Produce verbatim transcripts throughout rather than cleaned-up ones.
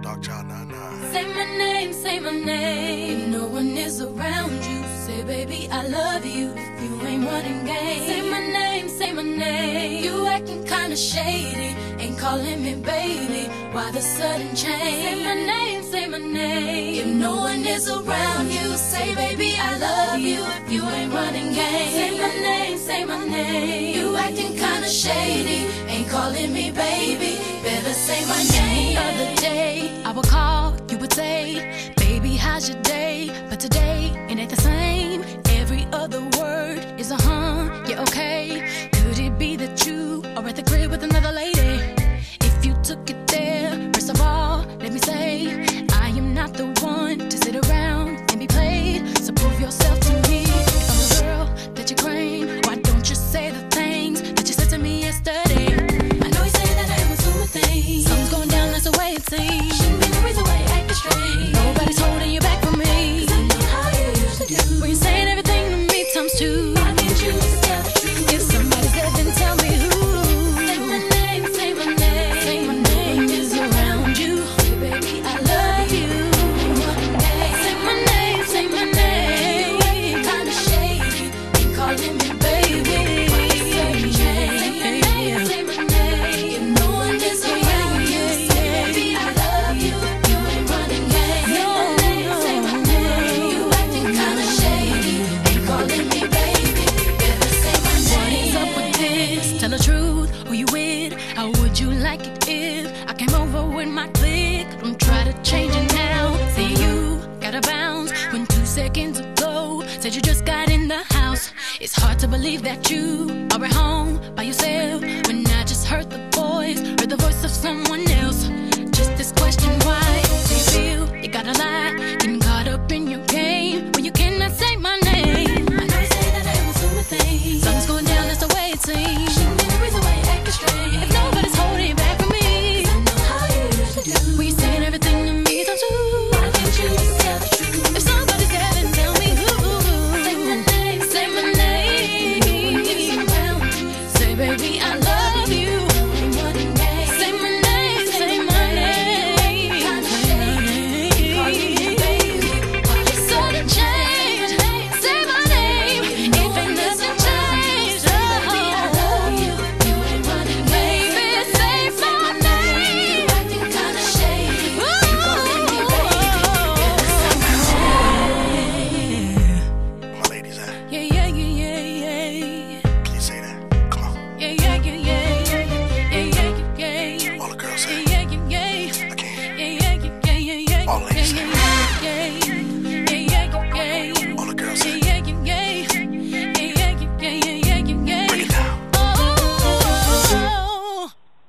Dog child, nah, nah. Say my name, say my name. If no one is around you, say baby I love you. If you ain't running game, say my name, say my name. You acting kinda shady, ain't calling me baby. Why the sudden change? Say my name, say my name. If no one is around you, say baby I love you. If you ain't running game, say my name, say my name. You acting kinda shady, ain't calling me baby. Better say my name. The other day I would call, you would say, baby how's your day? But today it ain't the same. Every other word is a huh, yeah okay. Could it be that you are at the crib with another lady? If you took it there, first of all, let me say, I am not the one to sit around and be played. So prove yourself to me. If I'm the girl that you claim, why don't you say the things that you said to me yesterday? I know you say that I was doing things. Something's going down, that's the way it seems. Shouldn't be no reason why you acting strange. Nobody's holding you back from me. 'Cause I know how you used to do. When you're saying everything to me times two. Why can't you just tell the truth? If somebody's dead, then tell me who. Say my name, say my name. Say my name is around you. Say baby I love you. Say my name, say my name. You acting kinda shady, ain't calling me baby. Say my name, say my name. If no one is around you, say baby I love you. If you ain't running game, say my name, say my name. You acting kinda shady, ain't calling me baby. Better say my name. What is up with this? Tell the truth, who you with? How would you like it if I came over with my clique? Don't try to change it now. Say you gotta bounce when two seconds ago said you just got in the house. It's hard to believe that you are at home by yourself when I just heard the voice, heard the voice of someone else. Just this question, why do you feel you gotta lie? Getting caught up in your game when you cannot say my name. I know you say that I was doing things. Something's going down, that's the way it seems. Shouldn't be no reason why you acting strange. If nobody's holding you back from me, 'cause I know how you used to do. When you're saying everything to me times two. Why can't you just tell the truth? If somebody's dead, then tell me who. Say my name, say my name. Say baby I love you. Say my name, say my name. Sudden change. Say my name. If ain't nothing changed, oh, baby, say my name. Acting kinda shady. My ladies, eh? Yeah, yeah, yeah, yeah, yeah. Can you say that? Come on. Yeah, yeah, yeah, yeah, yeah, yeah, yeah, yeah, yeah. All the girls say Yeah, yeah, yeah, yeah. I can't. Yeah, yeah, yeah, yeah, yeah. All ladies say Yeah, yeah, yeah, yeah, yeah. All the girls say Yeah, yeah, yeah, yeah. Yeah, yeah, yeah, yeah, yeah, yeah. break it down. Oh,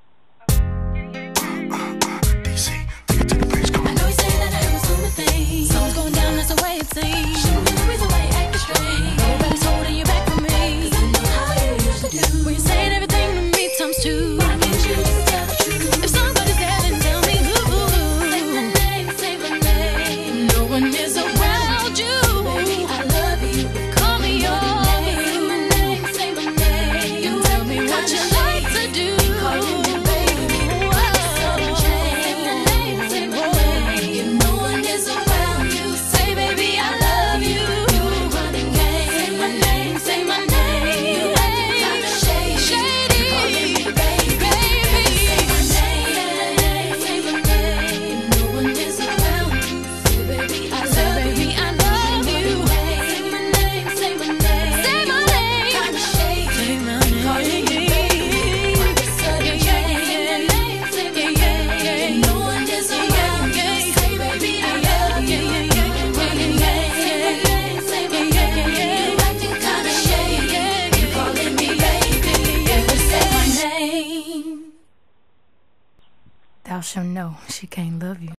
Uh, uh, D C, take it to the bridge, come I on. know you say that I was doing things. Something's going down, that's the way it seems. Shouldn't be no reason why you acting strange. Nobody's holding you back from me. 'Cause I know how you used to do. When you're saying everything to me times two. Why can't you just tell the truth? If somebody's there, then tell me who. Say my name, say my name. No one is around you. Baby, I love you. Call me your Say my name, say my name. You tell me what you like to do. Calling me baby. Sudden change. Say my name, say my name. If no one is around you, say baby I love you. You ain't running game. Say my name, say my name. You acting kinda shady. Shady. Calling me baby. Say my name, say my name. If no one is around you, say baby I love you. I love you. Say my name, say my name. Say my name. Kinda shady. Say my name. Calling me baby. Sudden change. Say my name, say my name. If no one is around you, say baby I love you. You ain't running game. Say my name, say my name. You acting kinda shady. You calling me baby. Ever say my name? Thou shalt know she can't love you.